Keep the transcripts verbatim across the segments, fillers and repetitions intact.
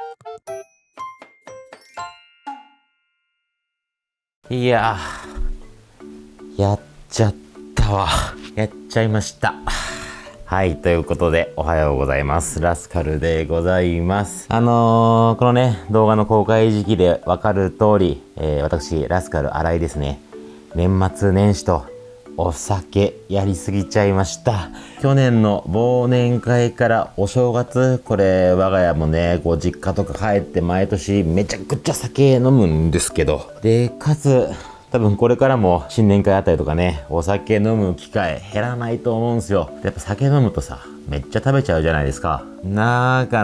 いやー、やっちゃったわ。やっちゃいました。はい、ということで、おはようございます。ラスカルでございます。あのー、このね、動画の公開時期でわかる通り、えー、私、ラスカル新井ですね。年末年始と、お酒やりすぎちゃいました。去年の忘年会からお正月、これ我が家もね、ご実家とか帰って毎年めちゃくちゃ酒飲むんですけど。で、かつ、多分これからも新年会あたりとかね、お酒飲む機会減らないと思うんですよ。やっぱ酒飲むとさ、めっちゃ食べちゃうじゃないですか。だから、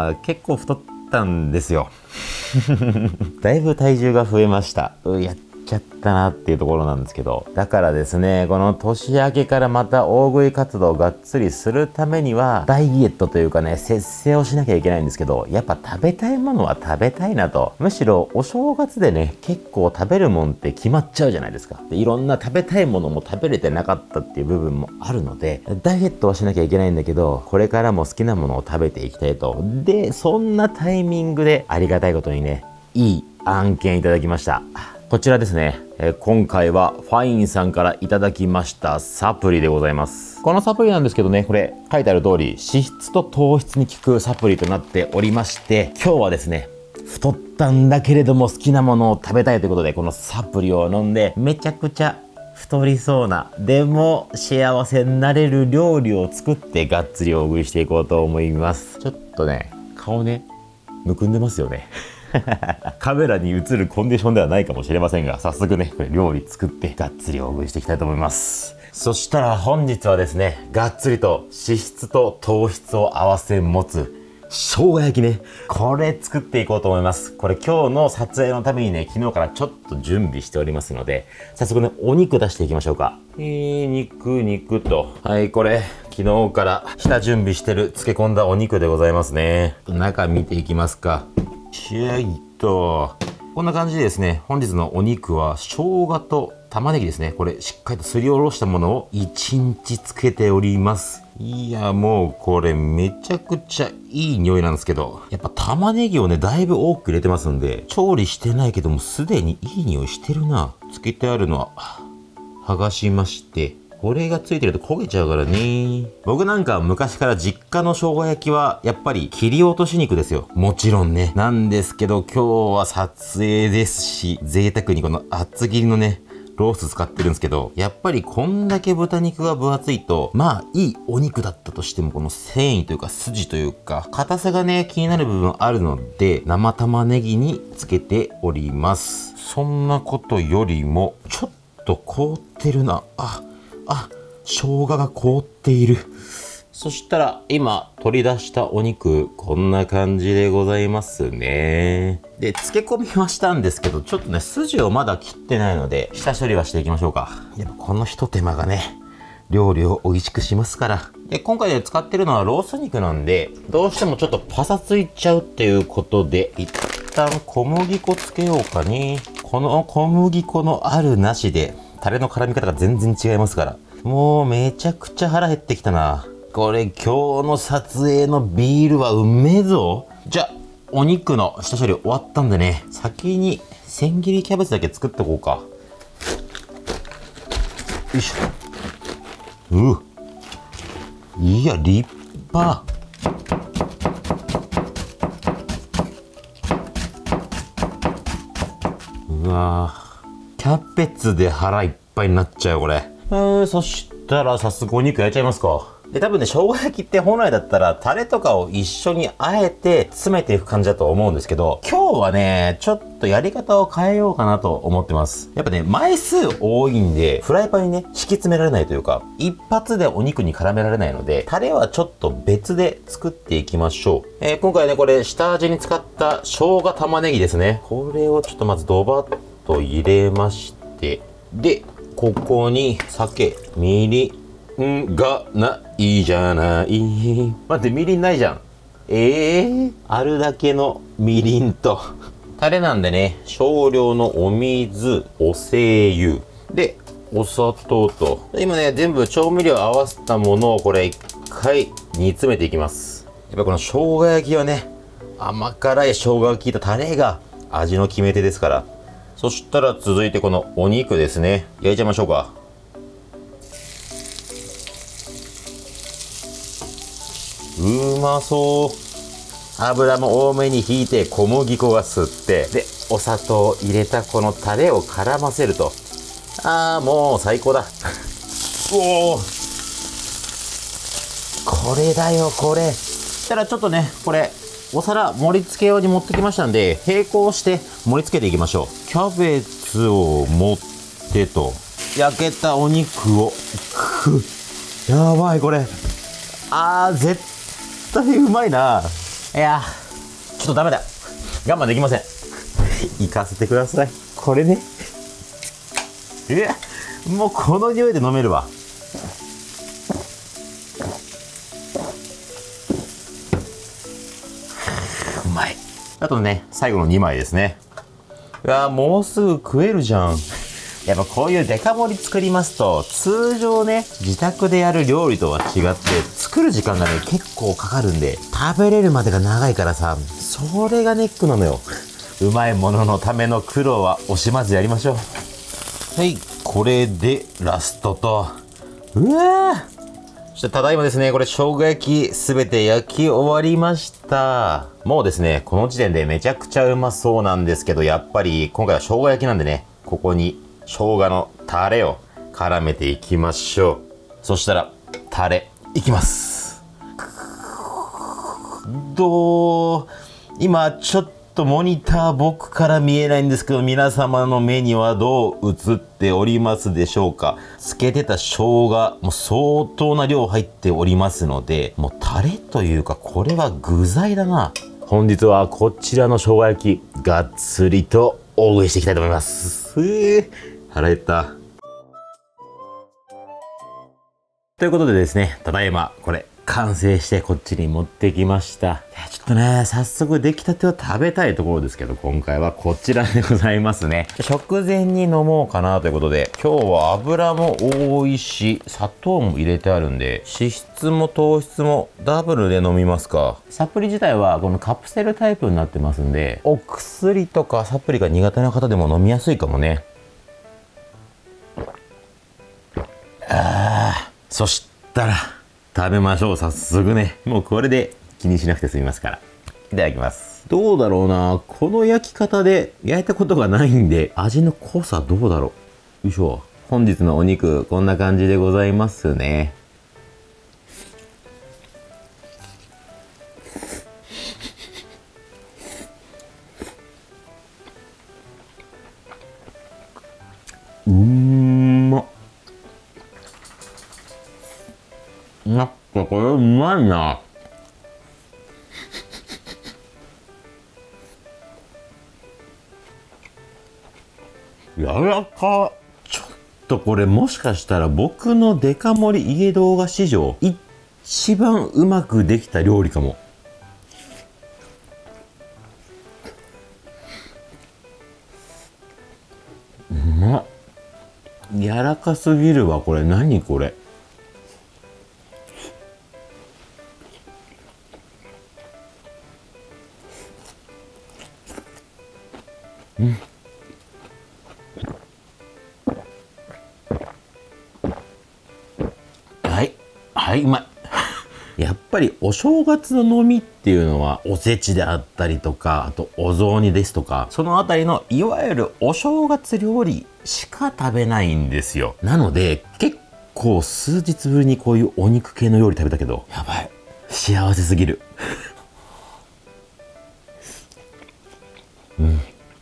結構太ったんですよ。だいぶ体重が増えました。うやっちゃったなっていうところなんですけど。だからですね、この年明けからまた大食い活動をがっつりするためには、ダイエットというかね、節制をしなきゃいけないんですけど、やっぱ食べたいものは食べたいなと。むしろお正月でね、結構食べるもんって決まっちゃうじゃないですか。で、いろんな食べたいものも食べれてなかったっていう部分もあるので、ダイエットはしなきゃいけないんだけど、これからも好きなものを食べていきたいと。で、そんなタイミングでありがたいことにね、いい案件いただきました。こちらですね、えー、今回はファインさんからいただきましたサプリでございます。このサプリなんですけどね、これ書いてある通り脂質と糖質に効くサプリとなっておりまして、今日はですね、太ったんだけれども好きなものを食べたいということで、このサプリを飲んでめちゃくちゃ太りそうな、でも幸せになれる料理を作ってがっつり大食いしていこうと思います。ちょっとね、顔ね、むくんでますよね。カメラに映るコンディションではないかもしれませんが、早速ね、これ料理作ってがっつり大食いしていきたいと思います。そしたら本日はですね、がっつりと脂質と糖質を合わせ持つ生姜焼きね、これ作っていこうと思います。これ今日の撮影のためにね、昨日からちょっと準備しておりますので、早速ね、お肉出していきましょうか。えー、肉肉と、はい、これ昨日から下準備してる漬け込んだお肉でございますね。中見ていきますか。シェイとこんな感じでですね、本日のお肉は生姜と玉ねぎですね、これしっかりとすりおろしたものをいちにちつけております。いや、もうこれめちゃくちゃいい匂いなんですけど、やっぱ玉ねぎをねだいぶ多く入れてますんで、調理してないけどもすでにいい匂いしてるな。つけてあるのは剥がしまして、これがついてると焦げちゃうからね。僕なんか昔から実家の生姜焼きはやっぱり切り落とし肉ですよ。もちろんね。なんですけど今日は撮影ですし、贅沢にこの厚切りのね、ロース使ってるんですけど、やっぱりこんだけ豚肉が分厚いと、まあいいお肉だったとしてもこの繊維というか筋というか、硬さがね、気になる部分あるので、生玉ねぎにつけております。そんなことよりも、ちょっと凍ってるな。あ、あ、生姜が凍っている。そしたら今取り出したお肉、こんな感じでございますね。で、漬け込みはしたんですけど、ちょっとね、筋をまだ切ってないので、下処理はしていきましょうか。やっぱこの一手間がね、料理を美味しくしますから。で、今回で使ってるのはロース肉なんで、どうしてもちょっとパサついちゃうっていうことで、一旦小麦粉つけようかね。この小麦粉のあるなしで、タレの絡み方が全然違いますから。もうめちゃくちゃ腹減ってきたな。これ今日の撮影のビールはうめえぞ。じゃあ、お肉の下処理終わったんでね、先に千切りキャベツだけ作っておこうか。よいしょ。ういや、立派。うわぁ。キャベツで腹いっぱいになっちゃうよ、これ。えー、そしたら早速お肉焼いちゃいますか。で、多分ね、生姜焼きって本来だったらタレとかを一緒にあえて詰めていく感じだと思うんですけど、今日はね、ちょっとやり方を変えようかなと思ってます。やっぱね、枚数多いんで、フライパンにね、敷き詰められないというか、一発でお肉に絡められないので、タレはちょっと別で作っていきましょう。えー、今回ね、これ下味に使った生姜玉ねぎですね。これをちょっとまずドバッと入れまして、で、ここに酒、みりんがないじゃない。待って、みりんないじゃん。ええー、あるだけのみりんと、タレなんでね、少量のお水、お精油、で、お砂糖と、今ね、全部調味料合わせたものをこれ一回煮詰めていきます。やっぱこの生姜焼きはね、 甘辛い生姜が効いたタレが味の決め手ですから。そしたら続いてこのお肉ですね。焼いちゃいましょうか。うまそう。油も多めにひいて小麦粉が吸って、でお砂糖を入れたこのタレを絡ませると、あーもう最高だ。おお、これだよこれ。したらちょっとね、これお皿盛り付け用に持ってきましたんで、並行して盛り付けていきましょう。キャベツを持ってと、焼けたお肉をくやばいこれ。あー絶対うまいな。いやちょっとダメだ、我慢できません。行かせてください。これね、えもうこの匂いで飲めるわ。うまい。あとね、最後のにまいですね。うわもうすぐ食えるじゃん。やっぱこういうデカ盛り作りますと、通常ね自宅でやる料理とは違って作る時間がね結構かかるんで、食べれるまでが長いからさ、それがネックなのよ。うまいもののための苦労は惜しまずやりましょう。はい、これでラストと、うわー、そしてただいまですね、これ生姜焼きすべて焼き終わりました。もうですねこの時点でめちゃくちゃうまそうなんですけど、やっぱり今回は生姜焼きなんでね、ここに生姜のタレを絡めていきましょう。そしたらタレいきます。どう、今ちょっとモニター僕から見えないんですけど、皆様の目にはどう映っておりますでしょうか。つけてた生姜もう相当な量入っておりますので、もうタレというかこれは具材だな。本日はこちらの生姜焼きがっつりと応援していきたいと思います。えー、腹減った。ということでですね、ただいまこれ完成してこっちに持ってきました。いやちょっとね早速出来たてを食べたいところですけど、今回はこちらでございますね。食前に飲もうかなということで、今日は油も多いし砂糖も入れてあるんで、脂質も糖質もダブルで飲みますか。サプリ自体はこのカプセルタイプになってますんで、お薬とかサプリが苦手な方でも飲みやすいかもね。あー、そしたら食べましょう。早速ね、もうこれで気にしなくて済みますから。いただきます。どうだろうな、この焼き方で焼いたことがないんで味の濃さどうだろう。よいしょ。本日のお肉こんな感じでございますね。うーんまっ、やっぱこれうまいな。柔らか。ちょっとこれもしかしたら僕のデカ盛り家動画史上一番うまくできた料理かも。うまっ。柔らかすぎるわこれ。何これ。うん。はいはい、うまい。やっぱりお正月の飲みっていうのはおせちであったりとか、あとお雑煮ですとか、そのあたりのいわゆるお正月料理しか食べないんですよ。なので結構数日ぶりにこういうお肉系の料理食べたけど、やばい、幸せすぎる。うん。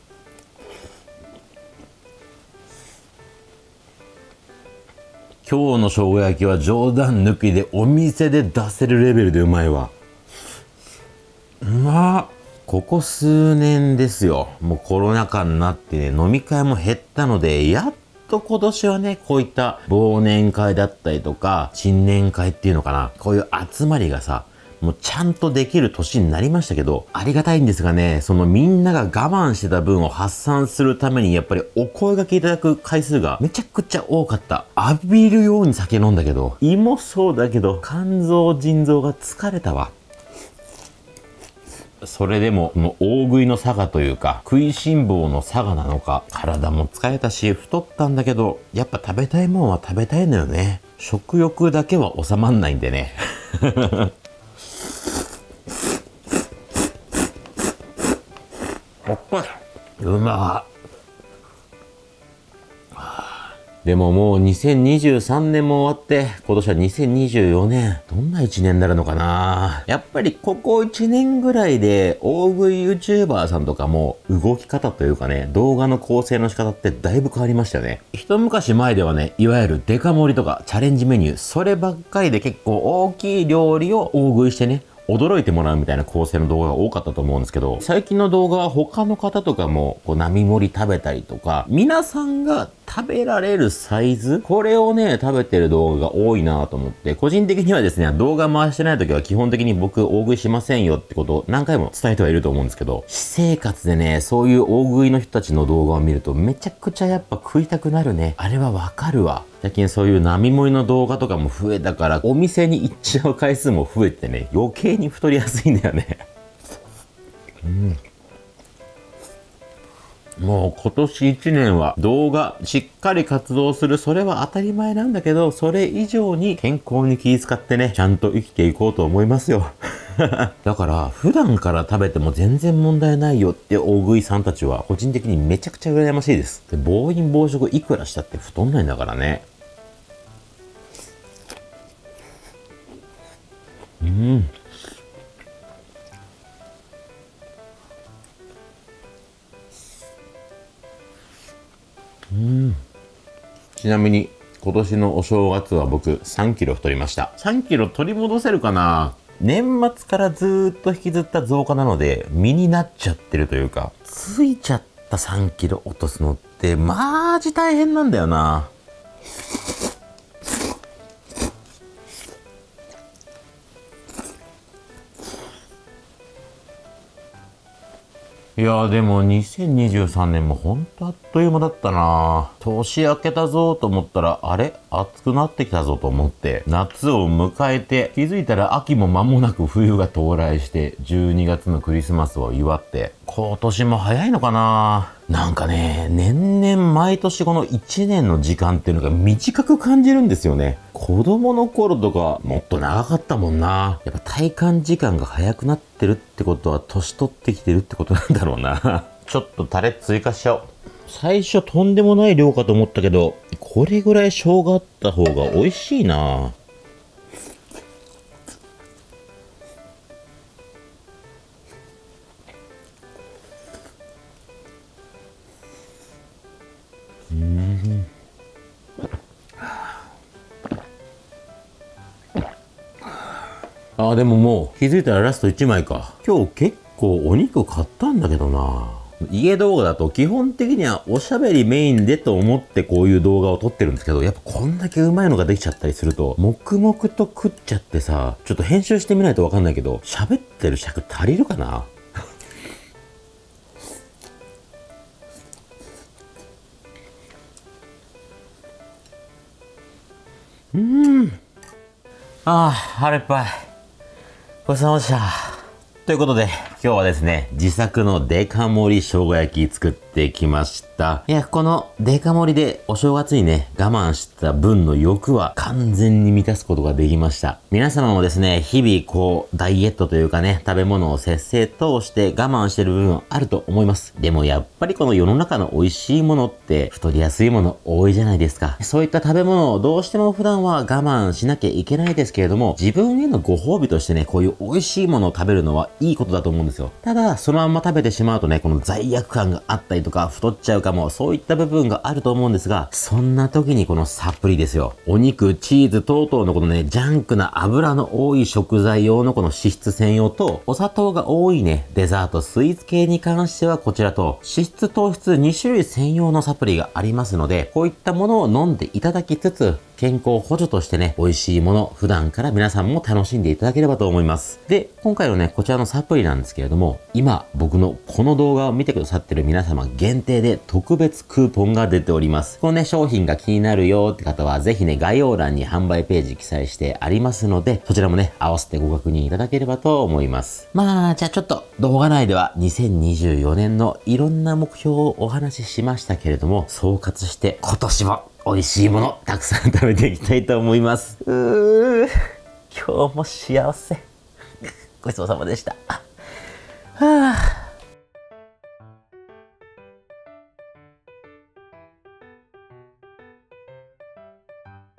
今日の生姜焼きは冗談抜きでお店で出せるレベルでうまいわ。うまっ。ここ数年ですよ、もうコロナ禍になってね、飲み会も減ったので、やっと今年はね、こういった忘年会だったりとか新年会っていうのかな、こういう集まりがさ、もうちゃんとできる年になりましたけど、ありがたいんですがね、そのみんなが我慢してた分を発散するために、やっぱりお声掛けいただく回数がめちゃくちゃ多かった。浴びるように酒飲んだけど、胃もそうだけど肝臓腎臓が疲れたわ。 それでも、この大食いの差がというか、食いしん坊の差がなのか、体も疲れたし、太ったんだけど、やっぱ食べたいもんは食べたいのよね。食欲だけは収まんないんでね。おっぱい。うまっ。でももうにせんにじゅうさんねんも終わって、今年はにせんにじゅうよねん。どんないちねんになるのかな。やっぱりここいちねんぐらいで、大食い YouTuber さんとかも動き方というかね、動画の構成の仕方ってだいぶ変わりましたよね。一昔前ではね、いわゆるデカ盛りとかチャレンジメニュー、そればっかりで結構大きい料理を大食いしてね、驚いてもらうみたいな構成の動画が多かったと思うんですけど、最近の動画は他の方とかも、こう、並盛り食べたりとか、皆さんが食べられるサイズ、これをね、食べてる動画が多いなと思って、個人的にはですね、動画回してない時は基本的に僕大食いしませんよってことを何回も伝えてはいると思うんですけど、私生活でね、そういう大食いの人たちの動画を見るとめちゃくちゃやっぱ食いたくなるね。あれはわかるわ。最近そういう並盛りの動画とかも増えたから、お店に行っちゃう回数も増えてね、余計に太りやすいんだよね。うん。もう今年いちねんは動画しっかり活動する、それは当たり前なんだけど、それ以上に健康に気遣ってね、ちゃんと生きていこうと思いますよ。だから普段から食べても全然問題ないよって大食いさんたちは個人的にめちゃくちゃ羨ましいです。で、暴飲暴食いくらしたって太んないんだからね。うん。うん。ちなみに今年のお正月は僕さんキロ太りました。さんキロ取り戻せるかな。年末からずーっと引きずった増加なので身になっちゃってるというか、ついちゃったさんキロ落とすのってマジ大変なんだよな。いやーでもにせんにじゅうさんねんもほんとあっという間だったな。年明けたぞと思ったら、あれ暑くなってきたぞと思って、夏を迎えて、気づいたら秋も間もなく冬が到来して、じゅうにがつのクリスマスを祝って、今年も早いのかな。なんかね、年々毎年このいちねんの時間っていうのが短く感じるんですよね。子供の頃とかもっと長かったもんな。やっぱ体感時間が早くなってるってことは年取ってきてるってことなんだろうな。ちょっとタレ追加しちゃおう。最初とんでもない量かと思ったけど、これぐらい生姜あった方が美味しいな。うん。あーでももう気づいたらラストいちまいか。今日結構お肉買ったんだけどな。家動画だと基本的にはおしゃべりメインでと思ってこういう動画を撮ってるんですけど、やっぱこんだけうまいのができちゃったりすると、黙々と食っちゃってさ、ちょっと編集してみないとわかんないけど、喋ってる尺足りるかな。うーん。ああ、腹いっぱい。ごちそうさまでした。ということで、今日はですね、自作のデカ盛り生姜焼き作ってきました。いや、このデカ盛りでお正月にね、我慢した分の欲は完全に満たすことができました。皆様もですね、日々こう、ダイエットというかね、食べ物を節制通して我慢してる部分あると思います。でもやっぱりこの世の中の美味しいものって太りやすいもの多いじゃないですか。そういった食べ物をどうしても普段は我慢しなきゃいけないですけれども、自分へのご褒美としてね、こういう美味しいものを食べるのはいいことだと思うんですよ。ただ、そのまんま食べてしまうとね、この罪悪感があったりとか、太っちゃうかも、そういった部分があると思うんですが、そんな時にこのサプリですよ。お肉、チーズ等々のこのね、ジャンクな油の多い食材用のこの脂質専用と、お砂糖が多いね、デザート、スイーツ系に関してはこちらと、脂質糖質に種類専用のサプリがありますので、こういったものを飲んでいただきつつ、 健康補助としてね、美味しいもの、普段から皆さんも楽しんでいただければと思います。で、今回のね、こちらのサプリなんですけれども、今、僕のこの動画を見てくださってる皆様限定で特別クーポンが出ております。このね、商品が気になるよって方は、ぜひね、概要欄に販売ページ記載してありますので、そちらもね、合わせてご確認いただければと思います。まあ、じゃあちょっと動画内ではにせんにじゅうよねんのいろんな目標をお話ししましたけれども、総括して今年も美味しいものたくさん食べていきたいと思います。うー、今日も幸せ。ごちそうさまでした。はぁ。